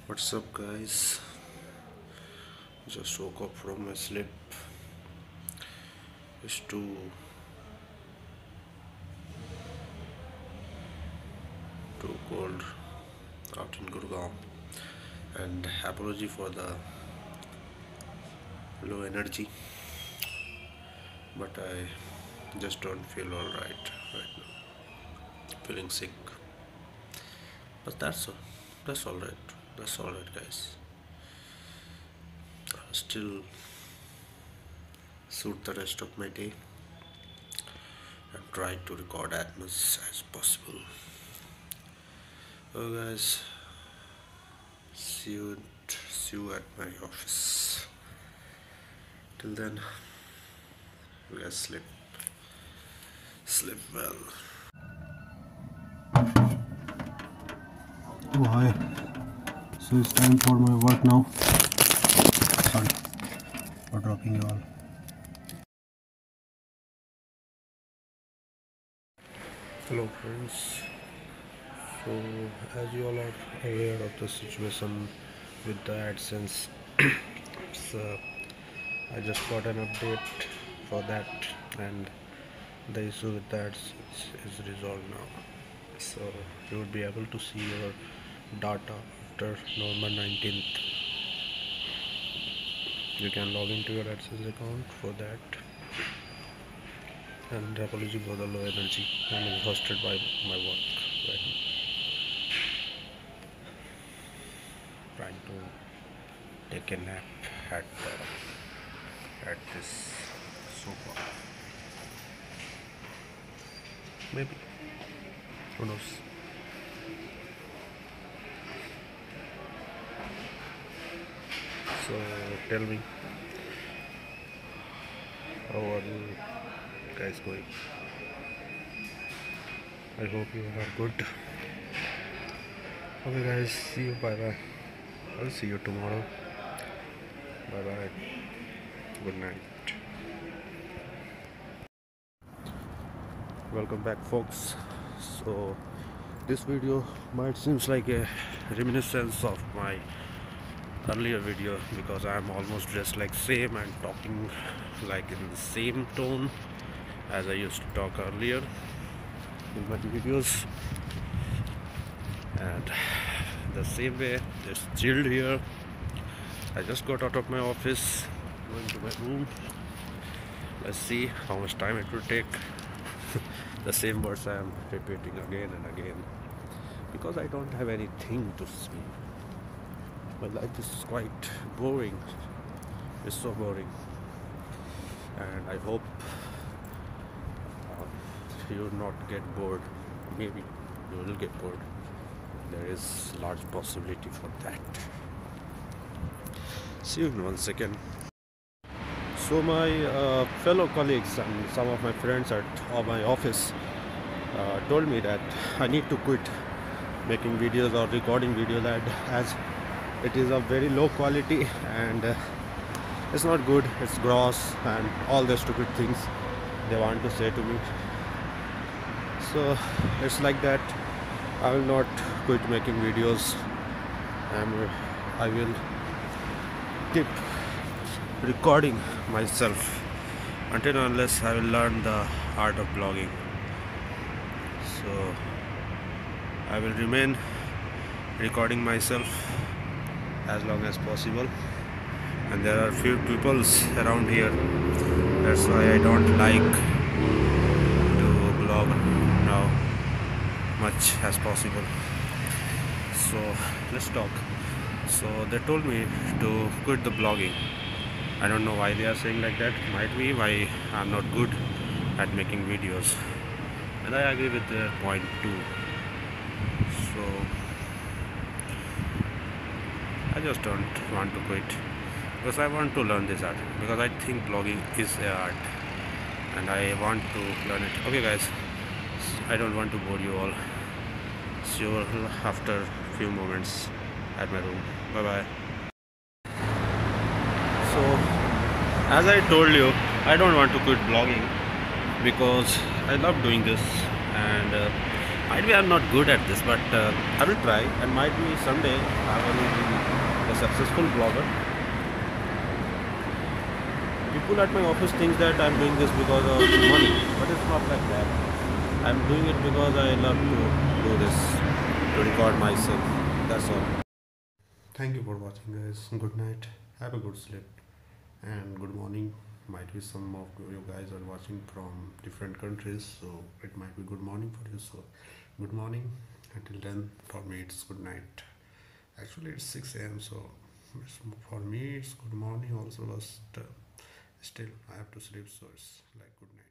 What's up, guys? Just woke up from my sleep. It's too cold out in Gurgaon, and apology for the low energy, but I just don't feel alright right now. Feeling sick, but that's alright. That's alright, guys. I'll still suit the rest of my day and try to record as much as possible. Oh, guys, see you at my office. Till then, you guys sleep well. Oh hi, so it's time for my work now. Sorry for dropping you all. Hello, friends. So, as you all are aware of the situation with the AdSense, I just got an update for that, and the issue with the AdSense is resolved now. So you would be able to see your data after November 19th. You can log into your AdSense account for that. And apology for the low energy. I'm exhausted by my work right now. Trying to take a nap at this sofa. Maybe. Who knows? So tell me, how are you guys going? I hope you are good. Okay, guys, see you. Bye bye. I'll see you tomorrow. Bye bye. Good night. Welcome back, folks. So this video might seems like a reminiscence of my earlier video, because I am almost dressed like same and talking like in the same tone as I used to talk earlier in my videos, and the same way, just chilled here. I just got out of my office, going to my room. Let's see how much time it will take. The same words I am repeating again and again, because I don't have anything to say. My life is quite boring. It's so boring, and I hope you will not get bored. Maybe you will get bored. There is large possibility for that. See you in 1 second. So my fellow colleagues and some of my friends at my office told me that I need to quit making videos or recording videos, as it is of very low quality, and it's not good, it's gross, and all the stupid things they want to say to me. So it's like that. I will not quit making videos, and I will keep recording myself until unless I will learn the art of blogging. So I will remain recording myself as long as possible, and there are few peoples around here, that's why I don't like to blog now much as possible. So let's talk. So they told me to quit the blogging. I don't know why they are saying like that. Might be why I'm not good at making videos, and I agree with their point too. So I just don't want to quit, because I want to learn this art, because I think blogging is an art and I want to learn it. Okay, guys, I don't want to bore you all. See you after few moments at my room. Bye bye. So as I told you, I don't want to quit blogging because I love doing this, and Might be I'm not good at this, but I will try, and might be someday I will be a successful blogger. People at my office think that I'm doing this because of money, but it's not like that. I'm doing it because I love to do this, to record myself. That's all. Thank you for watching, guys. Good night. Have a good sleep and good morning. Might be some of you guys are watching from different countries, so it might be good morning for you. So, good morning. Until then, for me it's good night. Actually, it's 6 a.m. So for me it's good morning also, but still I have to sleep. So it's like good night.